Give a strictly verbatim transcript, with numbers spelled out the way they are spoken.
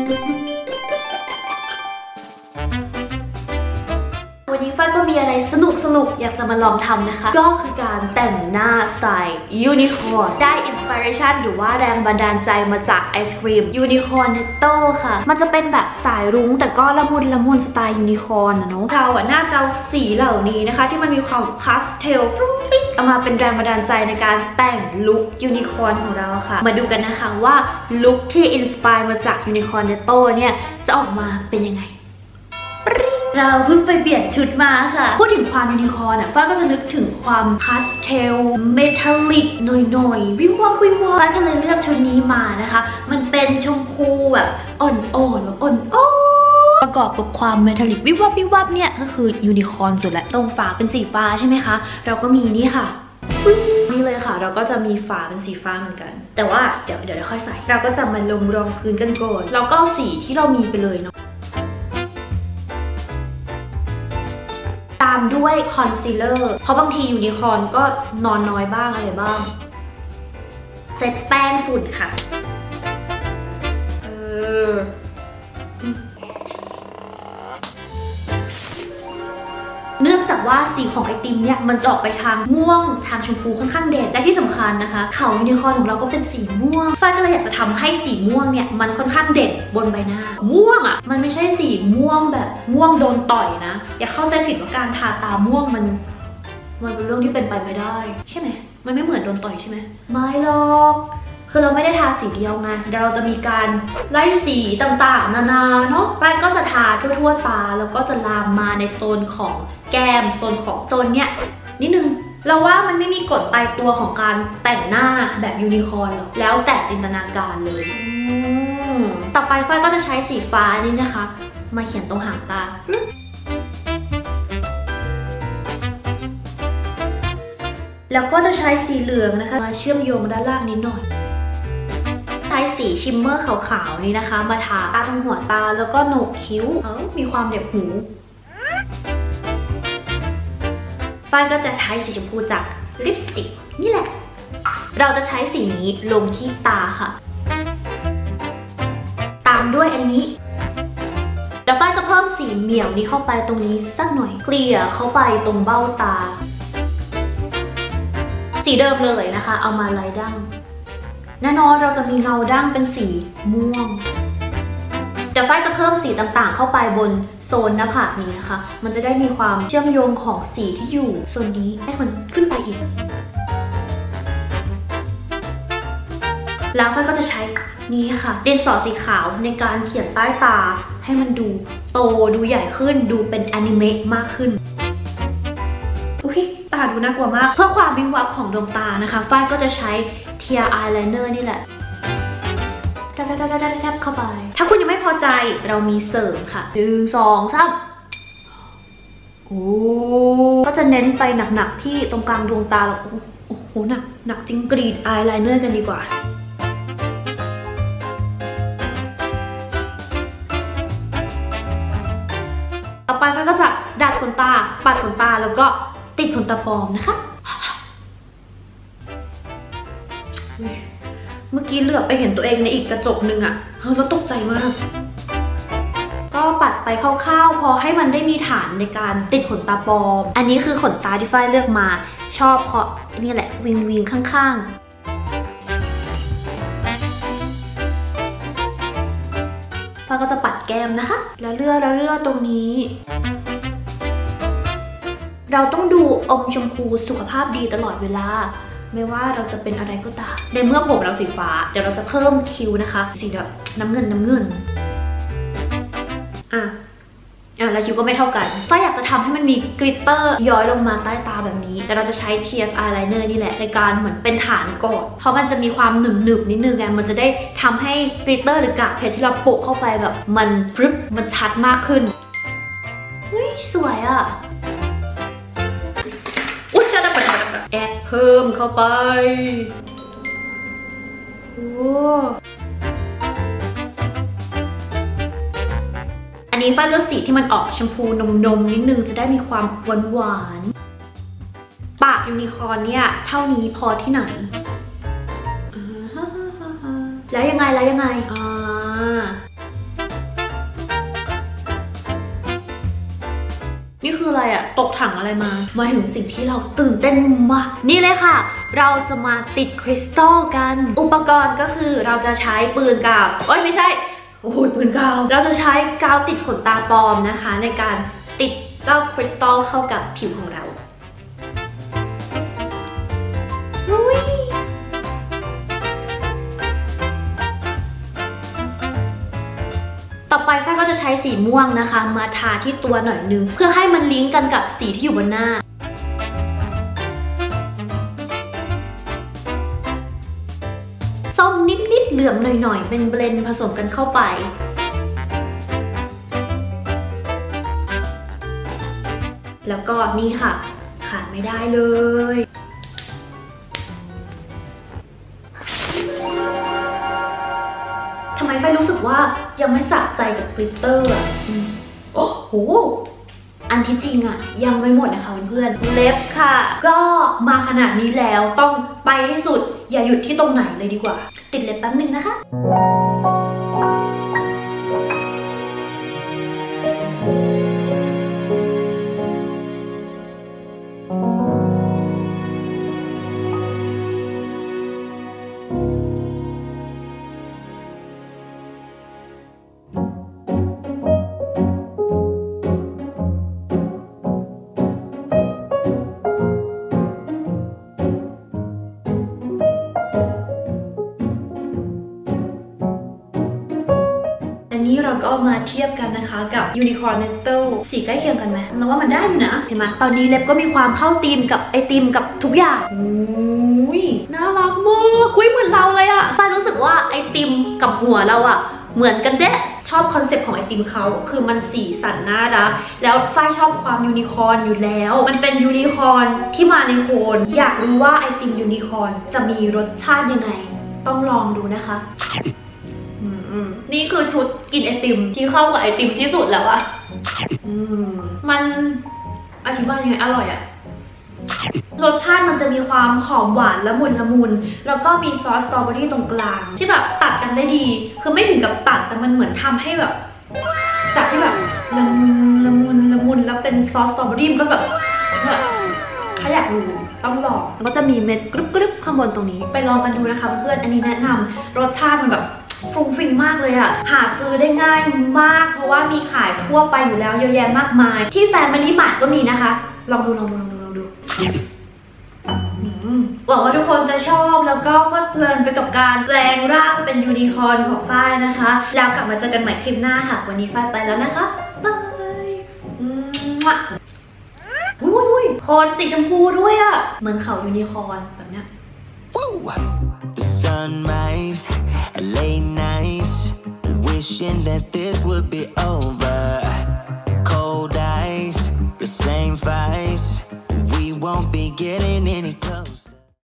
วันนี้ฝ้ายก็มีอะไรสนุกสนุกอยากจะมาลองทำนะคะก็คือการแต่งหน้าสไตล์ยูนิคอร์นได้อินสปิเรชันหรือว่าแรงบันดาลใจมาจากไอศครีมยูนิคอร์นเนตโต้ค่ะมันจะเป็นแบบสายรุ้งแต่ก็ละมุนละมุนสไตล์ยูนิคอร์นนะเนาะเราอะน่าจะเอาสีเหล่านี้นะคะที่มันมีความพาสเทลฟรุ้งฟิ้งเอามาเป็นแรงบันดาลใจในการแต่งลุคยูนิคอร์นของเราค่ะมาดูกันนะคะว่าลุคที่อินสปายมาจากยูนิคอร์นเนตโต้เนี่ยจะออกมาเป็นยังไงเราเพิ่งไปเปลี่ยนชุดมาค่ะพูดถึงความยูนิคอร์นอ่ะฟ้าก็จะนึกถึงความพาสเทลเมทัลลิกหน่อยๆวิววับวิววับฟ้าก็เลยเลือกชุดนี้มานะคะมันเป็นชมพูแบบอ่อนๆแบบอ่อนๆประกอบกับความเมทัลลิกวิววับวิววับเนี่ยก็คือยูนิคอร์นสุดแหละตรงฝาเป็นสีฟ้าใช่ไหมคะเราก็มีนี่ค่ะนี่เลยค่ะเราก็จะมีฝาเป็นสีฟ้าเหมือนกันแต่ว่าเดี๋ยวเดี๋ยวค่อยใส่เราก็จะมาลงรองพื้นกันก่อนแล้วก็สีที่เรามีไปเลยเนาะตามด้วยคอนซีลเลอร์เพราะบางทียูนิคอร์นก็นอนน้อยบ้างอะไรบ้างเซตแป้งฝุ่นค่ะเออเนื่องจากว่าสีของไอติมเนี่ยมันจะออกไปทางม่วงทางชมพูค่อนข้างเด่นและที่สำคัญนะคะเขายูนิคอร์นของเราก็เป็นสีม่วงฟ้าก็เลยอยากจะทำให้สีม่วงเนี่ยมันค่อนข้างเด่นบนใบหน้าม่วงอ่ะมันไม่ใช่สีม่วงแบบม่วงโดนต่อยนะอย่าเข้าใจผิดว่าการทาตาม่วงมันมันเป็นเรื่องที่เป็นไปไม่ได้ใช่ไหมมันไม่เหมือนโดนต่อยใช่ไหมไม่หรอกคือเราไม่ได้ทาสีเดียวไงเดี๋ยวเราจะมีการไล่สีต่างๆนานาเนาะไปก็จะทาทั่วๆตาแล้วก็จะลามมาในโซนของแก้มโซนของโซนเนี้ยนิดนึงเราว่ามันไม่มีกฎตายตัวของการแต่งหน้าแบบยูนิคอร์นหรอกแล้วแต่จินตนาการเลยต่อไปฝ้ายก็จะใช้สีฟ้านี่นะคะมาเขียนตรงหางตาแล้วก็จะใช้สีเหลืองนะคะมาเชื่อมโยงด้านล่างนิดหน่อยใช้สีชิมเมอร์ขาวๆนี้นะคะมาทาตรงหัวตาแล้วก็โหนกคิ้วเอ้ามีความเหน็บหูฝ้ายก็จะใช้สีชมพูจากลิปสติกนี่แหละเราจะใช้สีนี้ลงที่ตาค่ะตามด้วยอันนี้แล้วฝ้ายจะเพิ่มสีเหมี่ยวนี้เข้าไปตรงนี้สักหน่อยเกลี่ยเข้าไปตรงเบ้าตาสีเดิมเลยนะคะเอามาไล่ดั้งแน่นอนเราจะมีเงาดั้งเป็นสีม่วงเดี๋ยวฝ้ายจะเพิ่มสีต่างๆเข้าไปบนโซนหน้าผากนี้นะคะมันจะได้มีความเชื่อมโยงของสีที่อยู่โซนนี้ให้มันขึ้นไปอีกแล้วฝ้ายก็จะใช้นี่ค่ะดินสอสีขาวในการเขียนใต้ตาให้มันดูโตดูใหญ่ขึ้นดูเป็นอนิเมะมากขึ้นอุ้ยตาดูน่ากลัวมากเพื่อความวิงวับของดวงตานะคะฝ้ายก็จะใช้เทียร์อายไลเนอร์นี่แหละแทบๆๆๆเข้าไปถ้าคุณยังไม่พอใจเรามีเสริมค่ะหนึ่งสองสามโอ้ก็จะเน้นไปหนักๆที่ตรงกลางดวงตาแล้วโอ้โหหนักหนักจริงกรีดอายไลเนอร์กันดีกว่าต่อไปฝ้ายก็จะดัดขนตาปัดขนตาแล้วก็ติดขนตาปลอมนะคะเมื่อกี้เหลือบไปเห็นตัวเองในอีกกระจกหนึ่งอะแล้วตกใจมากก็ปัดไปคร่าวๆพอให้มันได้มีฐานในการติดขนตาปลอมอันนี้คือขนตาที่ฝ้ายเลือกมาชอบเพราะนี่แหละวิงวิงข้างๆฝ้ายก็จะปัดแก้มนะคะแล้วเลื่อแล้วเลื่อตรงนี้เราต้องดูอมชมพูสุขภาพดีตลอดเวลาไม่ว่าเราจะเป็นอะไรก็ตามในเมื่อผมเราสีฟ้าเดี๋ยวเราจะเพิ่มคิ้วนะคะสีแบบน้ำเงินน้ำเงินอ่ะอ่ะแล้วคิ้วก็ไม่เท่ากันฝ้ายอยากจะทำให้มันมีกลิตเตอร์ย้อยลงมาใต้ตาแบบนี้แต่เราจะใช้ ที เอส eyeliner นี่แหละในการเหมือนเป็นฐานก่อนเพราะมันจะมีความหนึบหนึบนิดนึงไงมันจะได้ทำให้กลิตเตอร์หรือกากเพชรที่เราโปะเข้าไปแบบมันฟรึบมันชัดมากขึ้นเฮ้ยสวยอ่ะแอดเพิ่มเข้าไปโอ้อันนี้ฝ้ายเลือกสีที่มันออกชมพูนมๆนิดนึงจะได้มีความหวานๆปากยูนิคอร์นเนี่ยเท่านี้พอที่ไหนแล้วยังไงแล้วยังไงอ่าถังอะไรมามาถึงสิ่งที่เราตื่นเต้นมากนี่เลยค่ะเราจะมาติดคริสตัลกันอุปกรณ์ก็คือเราจะใช้ปืนกาวโอ๊ยไม่ใช่โอ้ยปืนกาวเราจะใช้กาวติดขนตาปลอมนะคะในการติดเจ้าคริสตัลเข้ากับผิวของเราต่อไปฝ้ายก็จะใช้สีม่วงนะคะมาทาที่ตัวหน่อยนึงเพื่อให้มันลิงก์กันกับสีที่อยู่บนหน้าส้มนิดๆเหลืองหน่อยๆเป็นเบลนด์ผสมกันเข้าไปแล้วก็นี่ค่ะขาดไม่ได้เลยทำไมฝ้ายรู้สึกว่ายังไม่สะใจกับกลิตเตอร์อ่ะโอ้โหอันที่จริงอ่ะยังไม่หมดนะคะเพื่อนๆเล็บค่ะก็มาขนาดนี้แล้วต้องไปให้สุดอย่าหยุดที่ตรงไหนเลยดีกว่าติดเล็บแป๊บนึงนะคะนี้เราก็มาเทียบกันนะคะกับ Unicorn Nettle สีใกล้เคียงกันไหมเราว่ามันได้อยู่นะเห็นไหมตอนนี้เล็บก็มีความเข้าธีมกับไอติมกับทุกอย่างอุ้ยน่ารักมากคุยเหมือนเราเลยอะฝ้ายรู้สึกว่าไอติมกับหัวเราอะเหมือนกันเด้ชอบคอนเซ็ปต์ของไอติมเขาคือมันสีสันน่ารักแล้วฝ้ายชอบความยูนิคอร์นอยู่แล้วมันเป็นยูนิคอร์นที่มาในโคนอยากรู้ว่าไอติมยูนิคอร์นจะมีรสชาติยังไงต้องลองดูนะคะนี่คือชุดกินไอติมที่เข้ากับไอติมที่สุดแล้วอะมันอธิบายยังไงอร่อยอะรสชาติมันจะมีความหอมหวานละมุนละมุนแล้วก็มีซอสสตรอเบอรี่ตรงกลางที่แบบตัดกันได้ดีคือไม่ถึงกับตัดแต่มันเหมือนทำให้แบบจากที่แบบละมุนละมุนละมุนแล้วเป็นซอสสตรอเบอรี่มันก็แบบถ้าอยากรู้ต้องลองก็จะมีเม็ดกรึบกรึบข้างบนตรงนี้ไปลองกันดูนะคะเพื่อนๆอันนี้แนะนำรสชาติมันแบบฟรุ้งฟริ้งมากเลยอะหาซื้อได้ง่ายมากเพราะว่ามีขายทั่วไปอยู่แล้วเยอะแยะมากมายที่แฟนมันนี่มาร์ทก็มีนะคะลองดูลองดูลองดูลองดูหวังว่าทุกคนจะชอบแล้วก็เพลิดเพลินไปกับการแปลงร่างเป็นยูนิคอร์นของฝ้ายนะคะแล้วกลับมาเจอกันใหม่คลิปหน้าค่ะวันนี้ฝ้ายไปแล้วนะคะบายอุ้ยอุ้ยโคนสีชมพูด้วยอะเหมือนเขายูนิคอร์นแบบเนี้ย Sunrise, late nights, wishing that this would be over.